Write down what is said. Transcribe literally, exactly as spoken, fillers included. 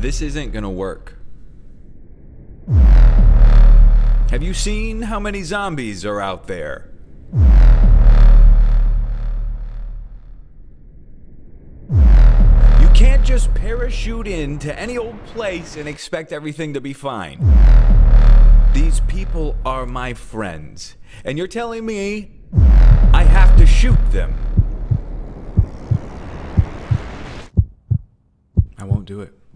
This isn't gonna work. Have you seen how many zombies are out there? You can't just parachute into any old place and expect everything to be fine. These people are my friends, and you're telling me I have to shoot them. I won't do it.